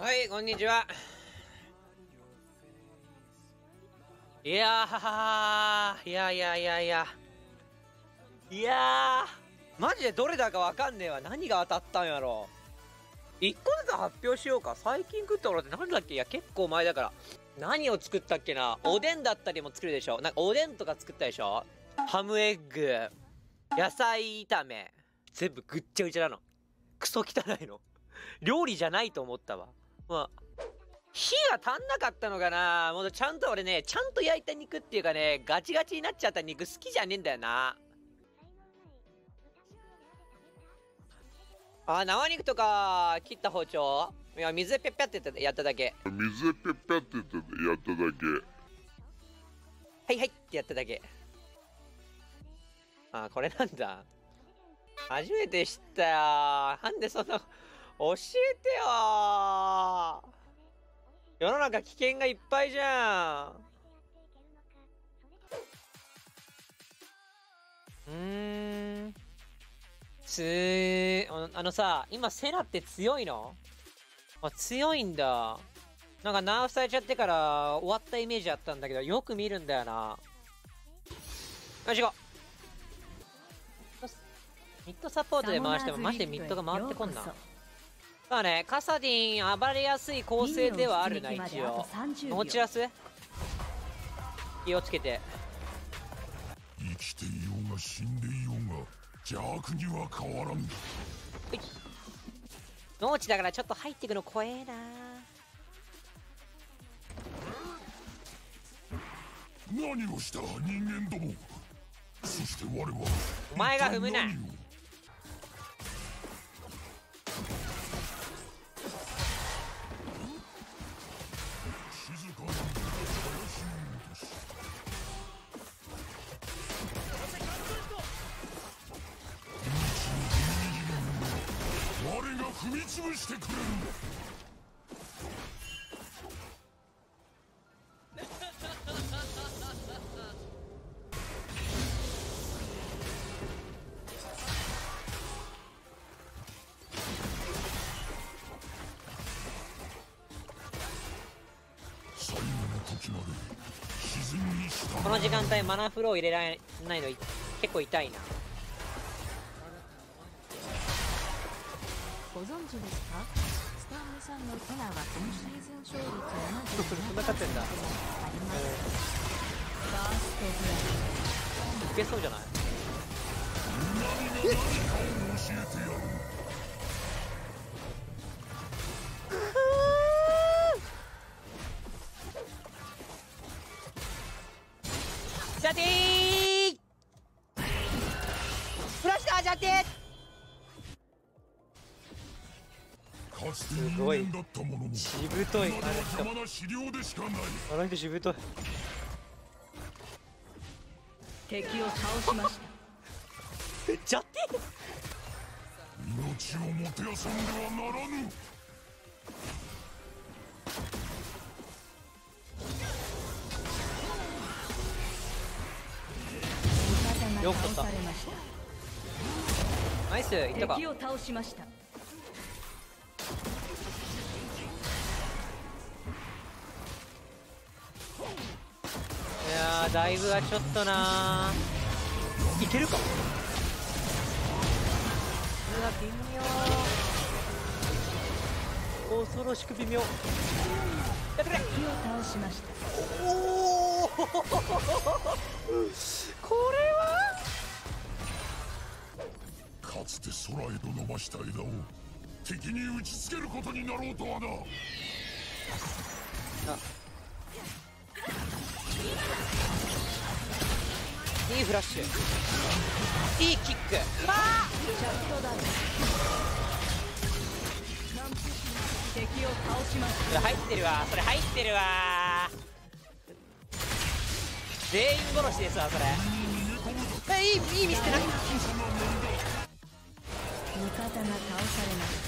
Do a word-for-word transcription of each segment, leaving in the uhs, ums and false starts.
はい、こんにちは。いやー、いやいやいやいや。いやー、マジでどれだかわかんねえわ。何が当たったんやろ。一個ずつ発表しようか。最近食ったものって何だっけ。いや、結構前だから。何を作ったっけな。おでんだったりも作るでしょ。なんかおでんとか作ったでしょ。ハムエッグ、野菜炒め。全部ぐっちゃぐちゃなの。クソ汚いの。料理じゃないと思ったわ。まあ、火が足んなかったのかな。もうちゃんと俺ね、ちゃんと焼いた肉っていうかね、ガチガチになっちゃった肉好きじゃねえんだよな。あ、生肉とか切った包丁、いや、水でペッペッってやっただけ。 水でペッペッってやっただけ。 はいはいってやっただけ。あ、これなんだ。初めて知ったよ。なんでそんな、教えてよ。世の中危険がいっぱいじゃん。うーん。つー、あのさ、今セナって強いの？あ、強いんだ。なんかナーフされちゃってから終わったイメージあったんだけど、よく見るんだよな。よし行こう。ミッドサポートで回してもマジでミッドが回ってこんな。まあね、カサディン暴れやすい構成ではあるな、一応。持ちやす気をつけて。 生きていようが死んでいようが邪悪には変わらん。はい、 農地だからちょっと入ってくの怖えな。 何をした人間ども。そして我はお前が踏むな。 静かに我が踏み潰してくれる。最後の時まで自然に従う。 この時間帯マナフロー入れられないの結構痛いな。 ご存知ですか？スタームさんのテナは今シーズン勝率ななじゅうななパーセントそんな勝ってんだ。 あります。ファーストブラックいけそうじゃない？ 何が何かを教えてやる。 ジャティーフラッシュだジャティー。 かつて人間だったものもしぶとい。 今では邪魔な飼料でしかない。 あの人しぶとい。 敵を倒しました。 ジャティー命をもてあそんではならぬ。 味方が倒されました。 ナイスいったか。 敵を倒しました。 いやーだいぶはちょっとなー。いけるか。うわ微妙。恐ろしく微妙。やってくれ。 敵を倒しました。 おおこれはかつて空へと伸ばした枝を敵に打ちつけることになろうとはな。 あいいフラッシュ、いいキック。あシャットダウン。敵を倒しました。 ー入ってるわ、それ入ってるわ。全員殺しですわそれ。えいいいいミスってない。 味方が倒されました。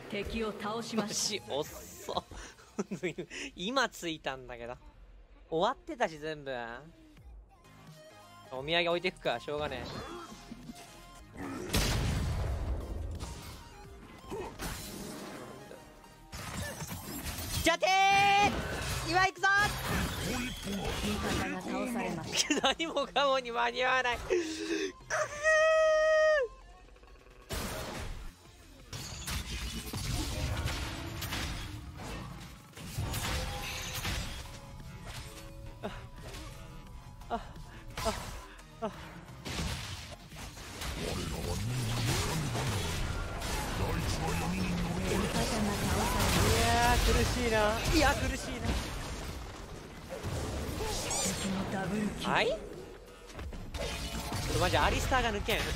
敵を倒しました。 しおっそ今ついたんだけど終わってたし全部。お土産置いてくかしょうがねえ。 ちゃってー、今行くぞ味方が倒されました。 何もかもに間に合わない。くああああいやー苦しいな。いや苦しいな。はい、ちょっとマジアリスターが抜けん。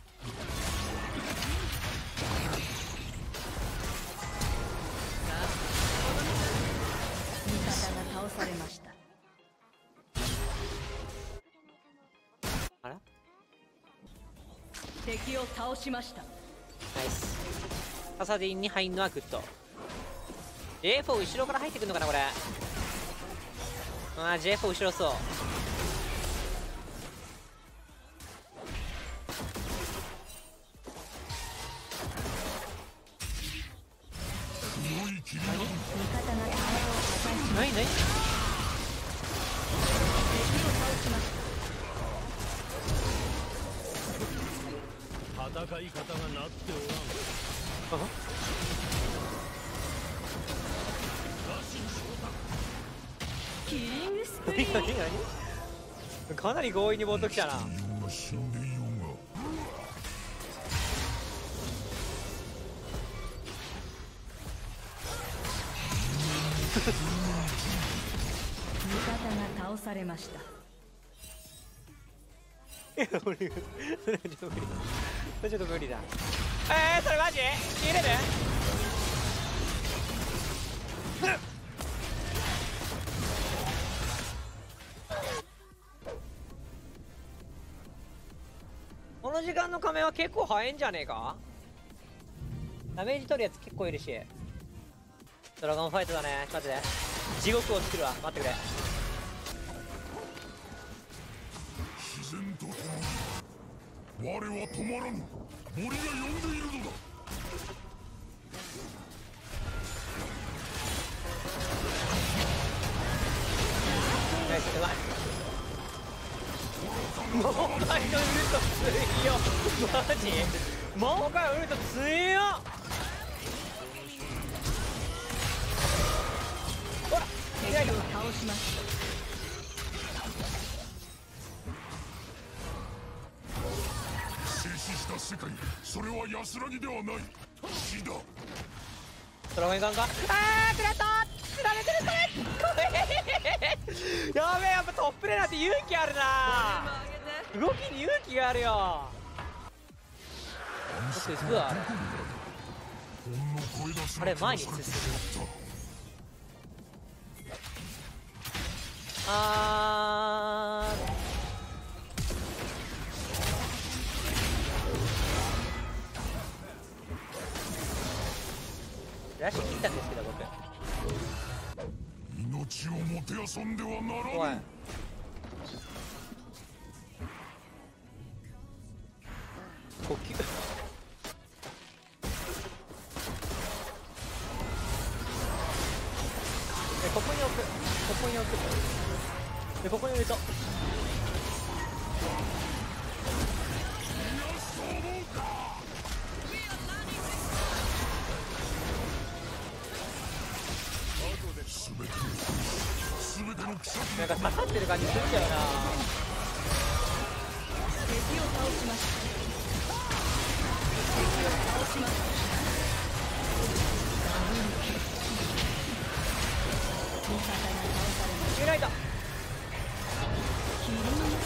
味方が倒されました。 あら敵を倒しました。 ナイス。パサディンに入んのはグッド。 ジェイフォー 後ろから入ってくるのかなこれ。あー ジェイフォー 後ろそう。何何戦い方がなっておらん。 キリングスプ何何何かなり強引にボット来たな。 死んでいようが味方が倒されました。 いや俺それはちょっと無理だ。それちょっと無理だ。えー、それマジ切れる？この時間の仮面は結構早いんじゃねえか。ダメージ取るやつ結構いるし。ドラゴンファイトだね。ちょっと待ってね、地獄を作るわ。待ってくれ。 自然と共に我は止まらぬ。森が呼んでいるのだ。 ナイス。うまい。モーカイのウルト強よ。マジモーカイウルト強っ。ほら敵を倒しました。 静止した世界、それは安らぎではない。死だ。 ドラゴンいかんか。あー食らった。釣られてる。これやべえ、やっぱトップレーナーって勇気あるな。動きに勇気があるよ。そしてスアあれ前に進む。あーラッシュ切ったんですけど僕。 命をもてあそんではならおいぬ。 呼吸えここに置く、ここに置くで、ここに入れた。なんか刺さってる感じするんだよな。 敵を倒しました。敵を倒しました。味方が倒されました。 ユナイトキリン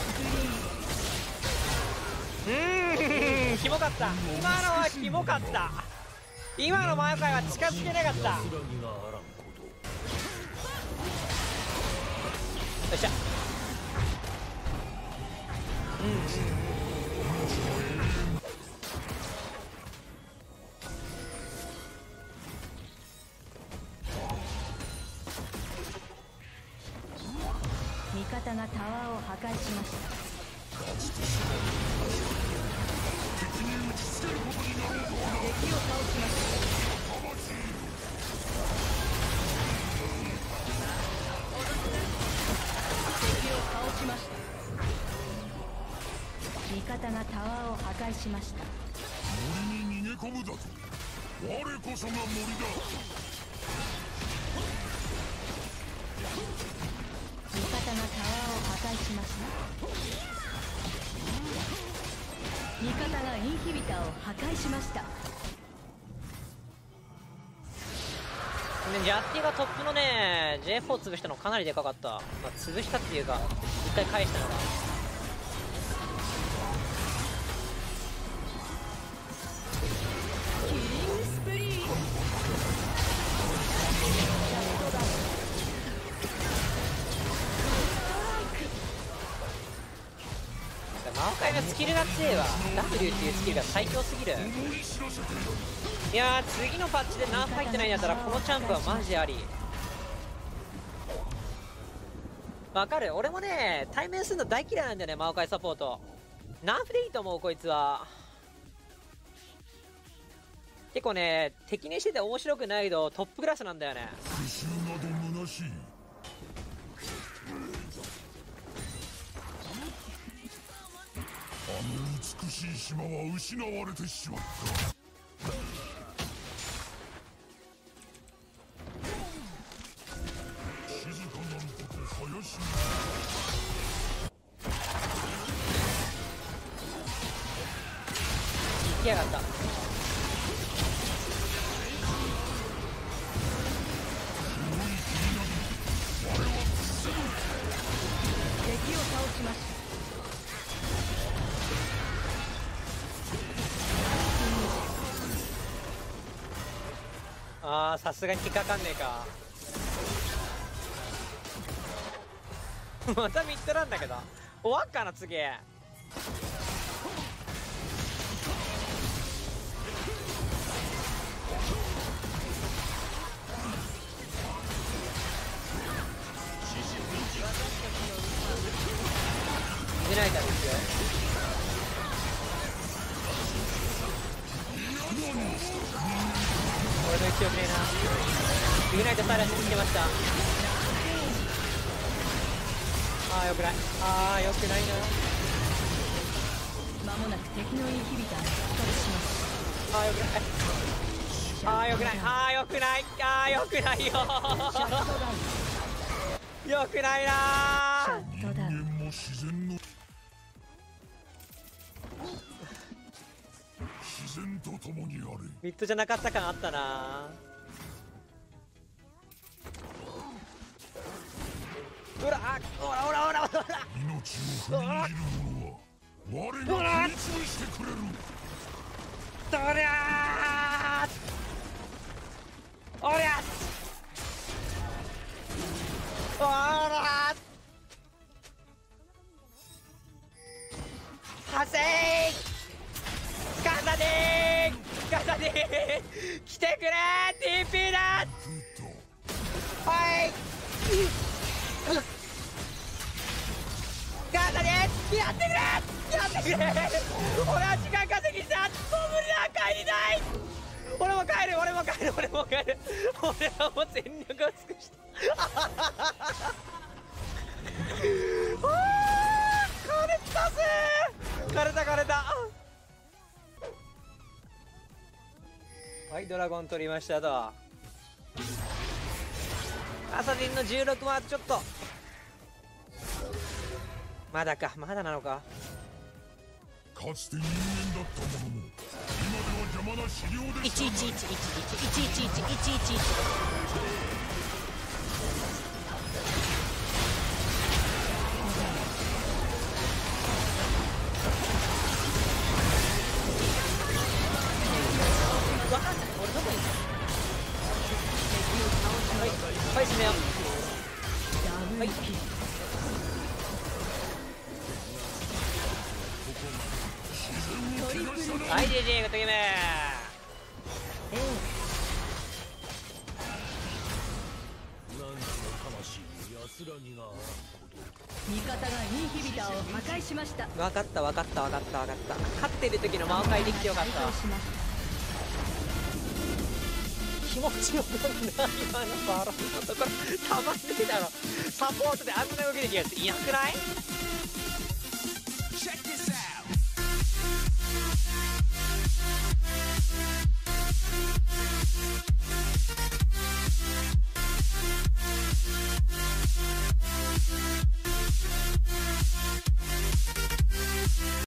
グスプリン。 うーんキモかった。今のはキモかった。今の前回は近づけなかった。よっしゃ。うんうん味方がタワーを破壊しました。敵を倒しました。 味方がタワーを破壊しました。 森に逃げ込むだと。我こそが森だ。 味方がタワーを破壊しました。味方がインヒビターを破壊しました。 ジャッティがトップのね ジェイフォー 潰したのかなりでかかった、まあ、潰したっていうか一回返したのがキリングスプリー。 マオカイのスキルが強いわ。 ダブリュー っていうスキルが最強すぎる。いやー次のパッチでナーフ入ってないんだったらこのチャンプはマジあり。わかる、俺もね対面するの大嫌いなんだよねマオカイサポート。ナーフでいいと思うこいつは。結構ね敵にしてて面白くないけどトップクラスなんだよね。 復讐など虚しい。あの美しい島は失われてしまった。静かなること林に。 行きやがった。 敵を倒しました。 あーさすがに引っかかんねえかまたミッドなんだけど終わっかな次。イグナイターですよ。俺の一応ねえな。イグナイトサイラスにつけました。あーよくない、あーよくないな。 まもなく敵のインヒビターが復活します。 あーよくない、あーよくない、あーよくない、あーよくないよよくないなー。 人間も自然の自然と共にあれ。 ミッドじゃなかった感あったな。ほらあほらほらほらほら命を踏みにじる者は我が踏み潰してくれる。 そりゃーおりゃおらーはせーガサデーガサデー来てくれー ティーピー だはいガサデーやってくれやってくれ俺は時間稼ぎしたもう無理だ帰りたい俺も帰る俺も帰る俺も帰る俺はもう全力を尽くしたあー枯れたぜ枯れた枯れた。はいドラゴン取りましたと。アサディンのじゅうろくはちょっとまだかまだなのか。 かつて人間だったものも今では邪魔な資料でいちいちいちいちいちいちいちいちいちいち。 わかんない俺どこにいるはいはい閉めようはいはい ジェイジェイ グッドゲーム。 味方がインヒビターを破壊しました。 分かった分かった分かった分かった。勝ってる時の魔界できてよかった。気持ちよかったな今のバロンのところたまんねえだろ。サポートであんな動きできるやついなくない？ Check this out.